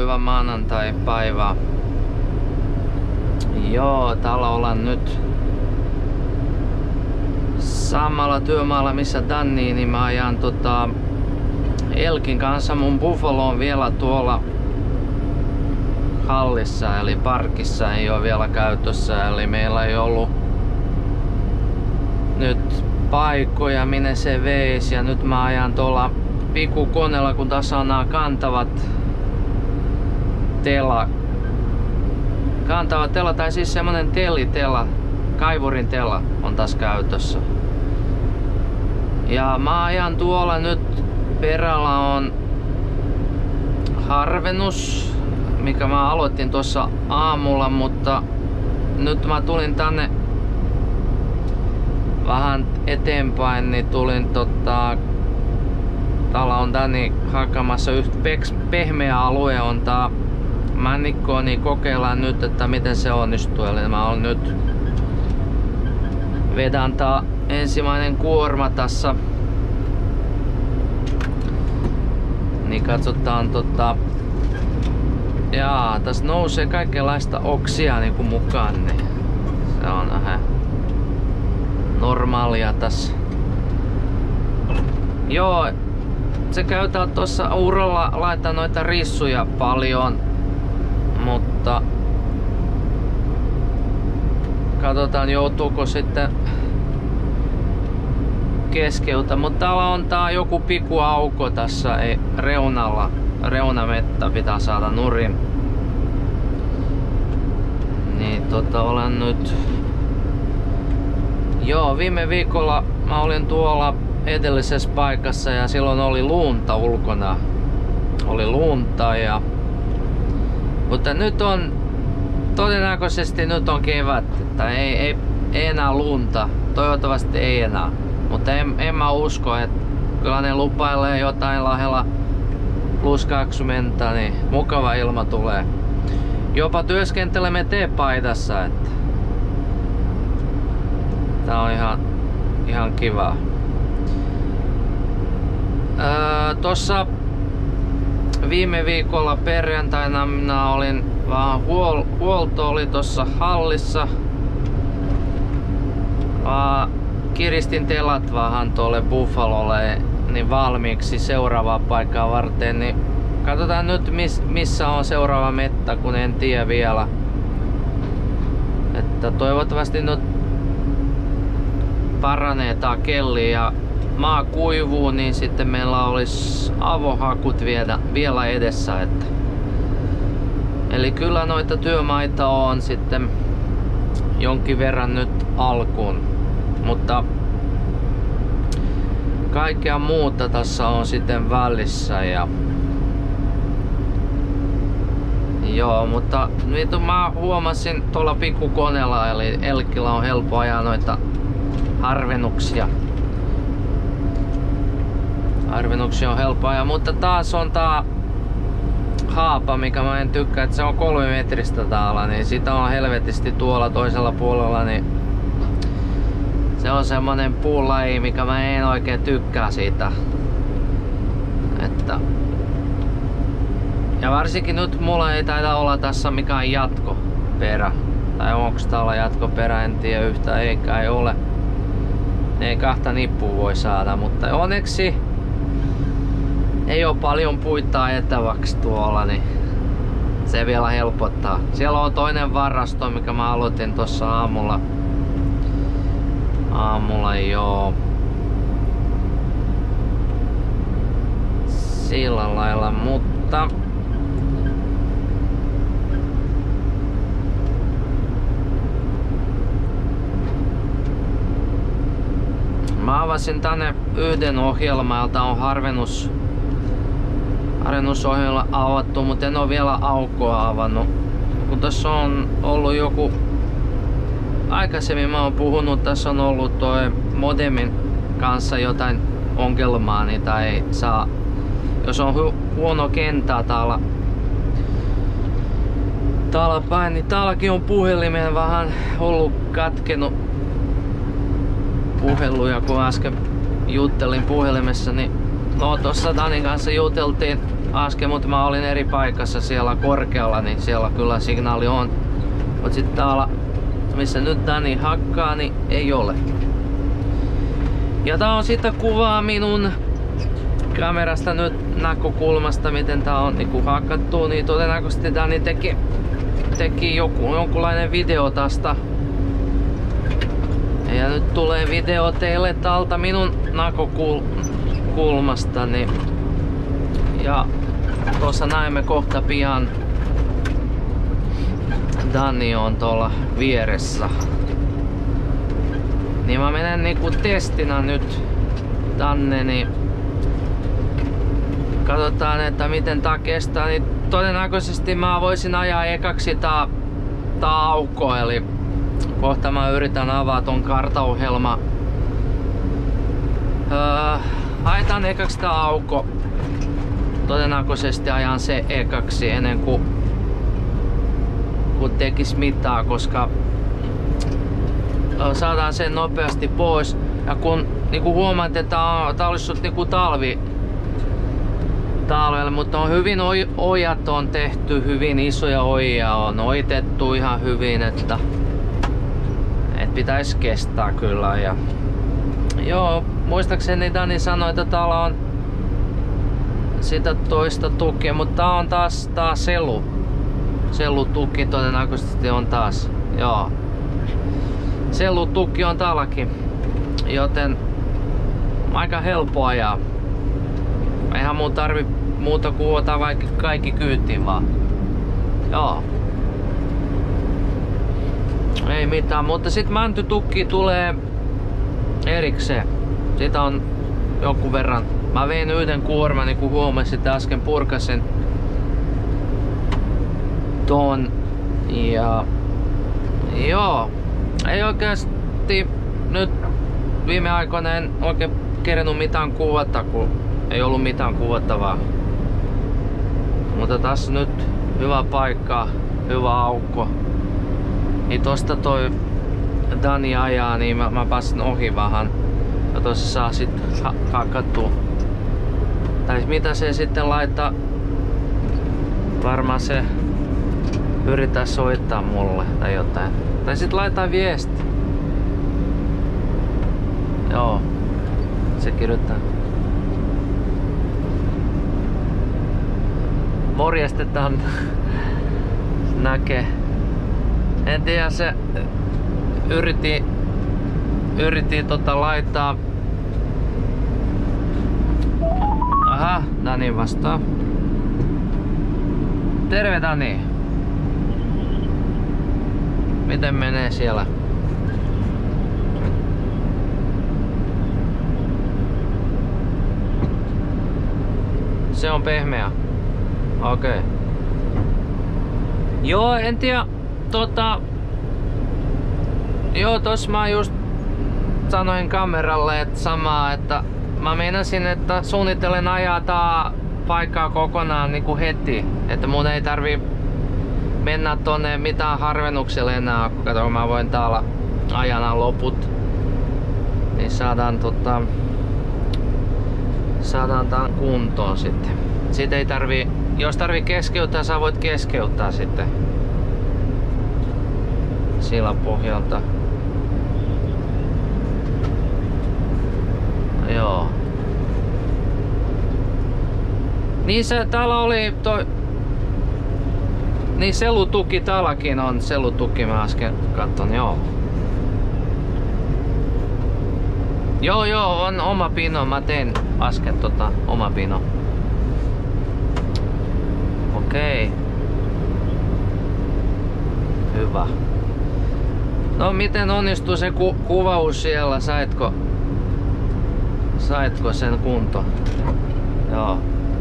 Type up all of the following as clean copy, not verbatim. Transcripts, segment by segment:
hyvää maanantai-päivää. Joo, täällä ollaan nyt samalla työmaalla missä Danni, niin mä ajan Elkin kanssa mun Buffaloon vielä tuolla hallissa, eli parkissa ei ole vielä käytössä, eli meillä ei ollut nyt paikkoja minne se veisi, ja nyt mä ajan tuolla pikkukoneella, kun tässä on nämä kantavat tela, tai siis semmonen telitela, kaivurin tela on taas käytössä. Ja mä ajan tuolla nyt, perällä on harvennus, mikä mä aloitin tuossa aamulla, mutta nyt mä tulin tänne vähän eteenpäin, niin tulin täällä on Danny hakemassa yhtä pehmeä alue on tää männikko, niin kokeillaan nyt, että miten se onnistuu. Eli mä oon nyt vedän tää ensimmäinen kuorma tässä. Niin katsotaan jaa, tässä nousee kaikenlaista oksia niinku mukaan, niin se on vähän normaalia tässä. Joo, se käytää tuossa urolla laittaa noita rissuja paljon, mutta katsotaan joutuuko sitten keskeytä, mutta täällä on joku pikku auko tässä reunalla. Reunamettä pitää saada nurin. Niin olen nyt. Joo, viime viikolla mä olin tuolla edellisessä paikassa ja silloin oli lunta ulkona. Oli lunta mutta nyt on todennäköisesti nyt on kevät, että ei enää lunta. Toivottavasti ei enää. Mutta en mä usko, että kyllä ne lupailee jotain lähellä +20, niin mukava ilma tulee. Jopa työskentelemme teepaidassa, että tää on ihan kiva. Tossa viime viikolla perjantaina minä olin vähän huolto oli tossa hallissa. Kiristin telat vähän tuolle Buffalolle niin valmiiksi seuraavaa paikkaa varten, niin katsotaan nyt missä on seuraava mettä, kun en tiedä vielä. Että toivottavasti nyt paranee tää kelli ja maa kuivuu, niin sitten meillä olisi avohakut vielä edessä. Eli kyllä noita työmaita on sitten jonkin verran nyt alkuun, mutta kaikkea muuta tässä on sitten välissä joo, mutta nyt mä huomasin tuolla pikkukoneella, eli Elkillä on helppo ajaa noita harvennuksia. Harvennuksia on helppo ajaa, mutta taas on tää haapa, mikä mä en tykkää, että se on 3 metristä täällä, niin sitä on helvetisti tuolla toisella puolella, niin se on semmonen puulaji, mikä mä en oikein tykkää siitä. Ja varsinkin nyt mulla ei taida olla tässä mikään jatkoperä. Tai onks täällä jatkoperä, en tiedä yhtään, eikä ei ole. Ei kahta nippua voi saada, mutta onneksi ei oo paljon puita etäväksi tuolla, niin se vielä helpottaa. Siellä on toinen varasto, mikä mä aloitin tossa aamulla. Joo. Sillä lailla, mutta mä avasin tänne yhden ohjelmalta, on harvennusohjelma avattu, mutta en ole vielä aukkoa avannut. Kun tässä on ollut joku aikaisemmin mä oon puhunut, tässä on ollut toi modemin kanssa jotain ongelmaa, niin tai saa, jos on huono kenttä täällä päin, niin täälläkin on puhelimen vähän ollut katkenut puheluja, kun äsken juttelin puhelimessa, niin no tossa Danin kanssa juteltiin äsken, mutta mä olin eri paikassa siellä korkealla, niin siellä kyllä signaali on. Mut sit täällä, missä nyt Dani hakkaa, niin ei ole. Ja tää on sitä kuvaa minun kamerasta nyt näkökulmasta, miten tää on niinku hakattu, niin todennäköisesti Dani teki jonkunlainen video tästä. Ja nyt tulee video teille täältä minun näkökulmastani. Ja tuossa näemme kohta pian. Dani on tuolla vieressä. Niin mä menen niinku testinä nyt tänne, niin katsotaan, että miten tää kestää. Niin todennäköisesti mä voisin ajaa ekaksi tää aukko, eli kohta mä yritän avaa ton kartaohjelma. Haetaan ekaksi tää aukko. Todennäköisesti ajan se ekaksi ennen kuin tekis mitään, koska saadaan sen nopeasti pois. Ja kun niinku huomaat, että tää olisi niinku talvella, mutta on hyvin ojat on tehty, hyvin isoja ojia on oitettu ihan hyvin, että pitäisi kestää kyllä. Ja joo, muistaakseni Dani sanoi, että täällä on sitä toista tukia, mutta tää on taas sellutukki todennäköisesti on taas. Joo. Sellutukki on täälläkin, joten aika helppo ajaa. Eihän mun tarvi muuta kuin ottaa vaikka kaikki kyytiin vaan. Joo. Ei mitään, mutta sit mäntytukki tulee erikseen. Sitä on jonkun verran. Mä vein yhden kuorman, niin kuin huomasit äsken purkasin ton. Ja joo, ei oikeasti nyt viime aikoina en oikein kerennyt mitään kuvata, kun ei ollut mitään kuvattavaa. Mutta tässä nyt hyvä paikka, hyvä aukko. Niin tosta toi Dani ajaa, niin mä pääsin ohi vähän. Ja tossa saa sit hakattua. Tai mitä se sitten laittaa? Varmaan se yrittää soittaa mulle tai jotain. Tai sit laittaa viesti. Joo. Se kirjoittaa. Morjestetaan. Näkee. En tiedä, se yritti laittaa. Aha, Dani vastaa. Terve Dani. Miten menee siellä? Se on pehmeä. Okei. Okay. Joo, en tiedä. Joo, tossa mä just sanoin kameralle, että samaa, että mä meinasin, että suunnittelen ajaa tää paikkaa kokonaan niinku heti. Että mun ei tarvi mennä tonne mitään harvennukselle enää, kun mä voin täällä ajana loput. Niin saadaan tän kuntoon sitten. Siitä ei tarvi, jos tarvii keskeyttää, sä voit keskeyttää sitten. Sillä pohjalta. Joo. Niin se täällä oli toi. Niin sellutukki täälläkin on sellutukki, mä äsken katson, joo. Joo, on oma pino, mä tein äsken oma pino. Okei. Hyvä. No miten onnistui se kuvaus siellä? Saitko sen kunto? Joo.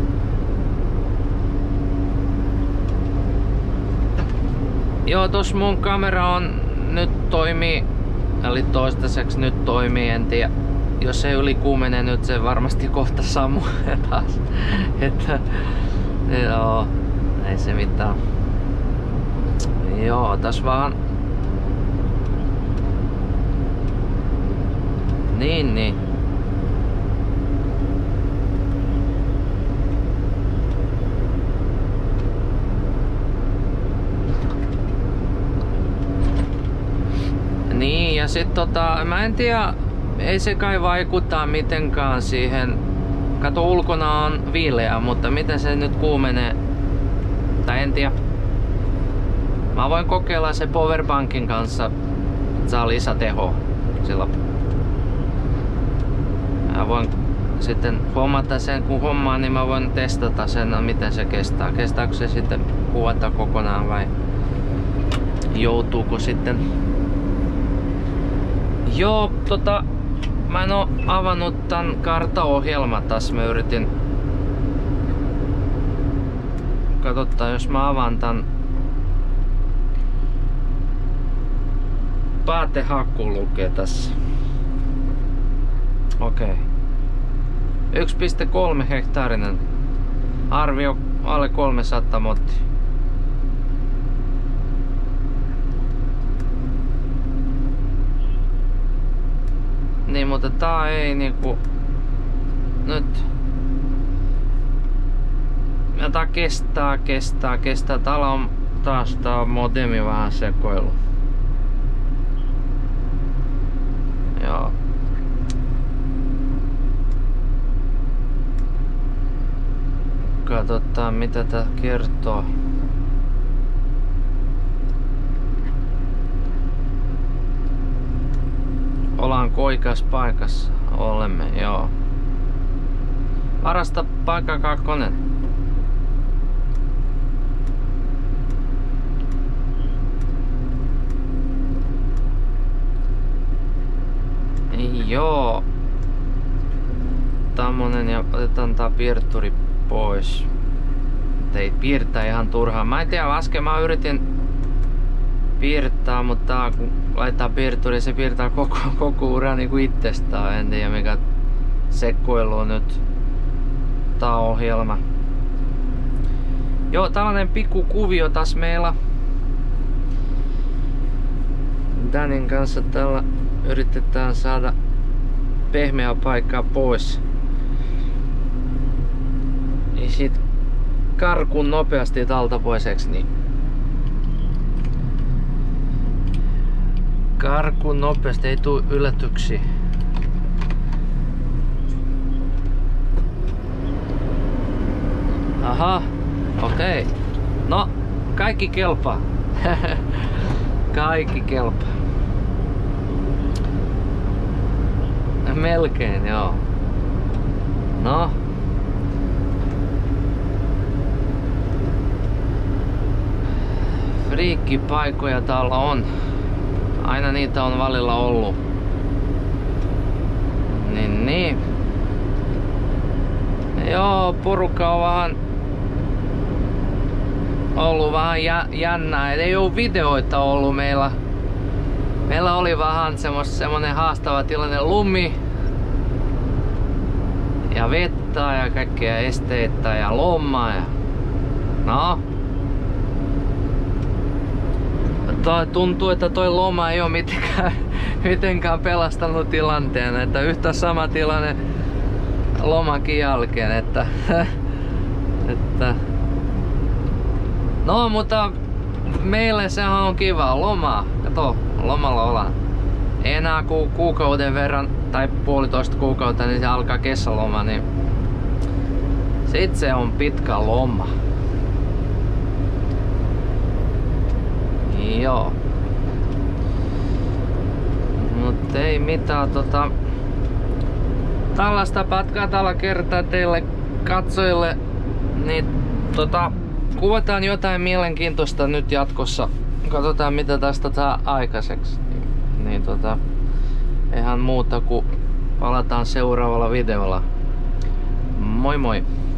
Joo, tos mun kamera on nyt toimii. Eli toistaiseksi nyt toimii, en tiedä. Jos se yli kuumenee nyt, se varmasti kohta sammuu taas. Että joo, ei se mitään. Joo, tässä vaan. Niin. Ja sit mä en tiedä, ei se kai vaikuttaa mitenkään siihen. Kato, ulkona on viileä, mutta miten se nyt kuumenee? Tai en tiedä. Mä voin kokeilla se powerbankin kanssa, että saa lisätehoa sillä. Mä voin sitten hommata sen, kun hommaan, niin mä voin testata sen, miten se kestää. Kestääkö se sitten kuvata kokonaan vai joutuuko sitten? Joo, mä en oo avannut tän karttaohjelman tässä. Mä yritin. Katsotaan, jos mä avaan tän. Päätehakku lukee tässä. Okei. 1,3 hehtaarinen. Arvio alle 300 mottia. Niin, mutta tää ei niinku nyt. Ja tää kestää. Täällä on taas tää modemi vähän sekoilu. Joo. Katsotaan mitä tää kertoo. Ollaan oikeassa paikassa. Olemme, joo. Varasta paikka 2. Joo. Tämmönen, ja otetaan tää piirturi pois. Ei piirtää ihan turhaan. Mä en tiedä, äsken mä yritin piirtää, mutta kun laittaa piirturi, se piirtää koko ura niinku itsestään. En tiedä mikä sekoilu on nyt tää ohjelma. Joo, tällainen pikku kuvio taas meillä. Danin kanssa tällä yritetään saada pehmeää paikkaa pois. Ja sit karkuun nopeasti talta poiseksi, niin karkuun nopeasti, ei tuu yllätyksiä. Aha, okei. No, kaikki kelpaa. Kaikki kelpaa. Melkein, joo. No. Friikkipaikkoja täällä on. Aina niitä on välillä ollut. Niin. Joo, porukka on vähän ollut vähän jännää. Ei oo videoita ollut meillä. Meillä oli vähän semmonen haastava tilanne, lumi ja vettä ja kaikkea esteitä ja lomaa ja no. Tuntuu, että toi loma ei oo mitenkään pelastanut tilanteen, että yhtä sama tilanne lomakin jälkeen, että no, mutta meille sehän on kiva loma. Kato, lomalla ollaan. Ei enää kuukauden verran tai 1,5 kuukautta, niin se alkaa kesäloma, niin sit se on pitkä loma. Joo. Mut ei mitään tällaista pätkää tällä kertaa teille katsojille, niin kuvataan jotain mielenkiintoista nyt jatkossa. Katsotaan mitä tästä saa aikaiseksi. Niin eihän muuta kuin palataan seuraavalla videolla. Moi moi!